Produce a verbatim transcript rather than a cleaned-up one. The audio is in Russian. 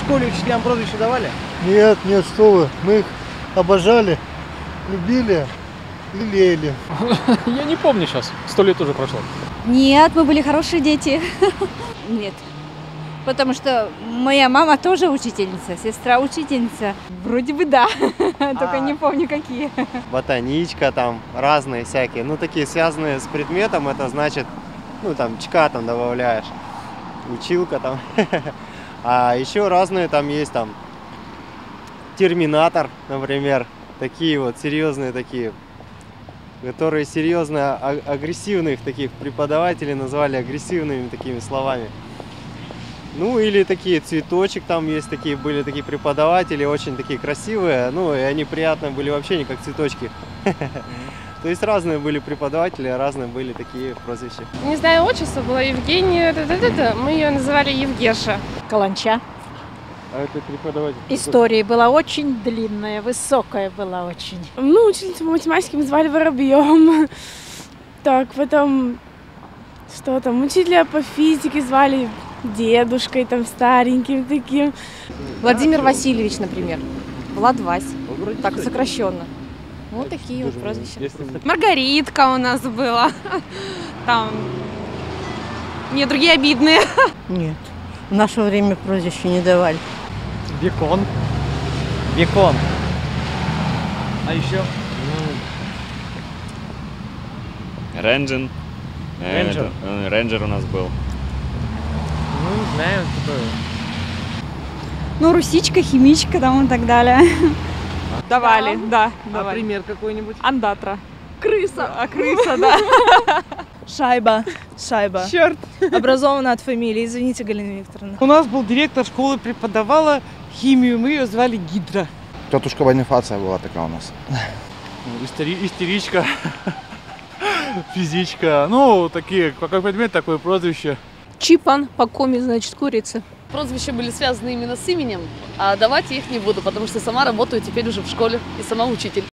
школе учителям прозвище давали? Нет, нет, что вы. Мы их обожали, любили, лелеяли. Я не помню сейчас. Сто лет уже прошло. Нет, мы были хорошие дети. Нет. Потому что моя мама тоже учительница, сестра учительница. Вроде бы да, только не помню какие. Ботаничка там, разные всякие. Ну, такие связанные с предметом, это значит, ну, там, чка там добавляешь, училка там. А еще разные там есть, там, терминатор, например. Такие вот, серьезные такие, которые серьезно агрессивных таких преподавателей назвали агрессивными такими словами. Ну, или такие цветочек, там есть такие, были такие преподаватели, очень такие красивые, ну, и они приятные были вообще не как цветочки. То есть разные были преподаватели, разные были такие прозвища. Не знаю, отчество было Евгения, мы ее называли Евгеша. Каланча. А это преподаватель? История была очень длинная, высокая была очень. Ну, учительницу по математике мы звали Воробьем. Так, потом, что там, учителя по физике звали дедушкой, там, стареньким таким. Владимир Васильевич, например. Влад Вась. Так, сокращенно. Вот такие вот прозвища. Маргаритка у нас была. Там, не, другие обидные. Нет, в наше время прозвища не давали. Бекон. Бекон. А еще? Ренджин. Рейнджер. Э, Рейнджер у нас был. Ну, не знаю, такое. Ну, русичка, химичка там и так далее. Давали, да, А давали. пример какой-нибудь? Андатра. Крыса. А крыса, да. Шайба. Шайба. Черт. Образована от фамилии. Извините, Галина Викторовна. У нас был директор школы, преподавала химию, мы ее звали Гидра. Тетушка Бонифация была такая у нас. Истери... Истеричка. Физичка. Ну, такие, какой предмет, такое прозвище. Чипан, по коме, значит, курица. Прозвища были связаны именно с именем, а давать я их не буду, потому что сама работаю теперь уже в школе и сама учитель.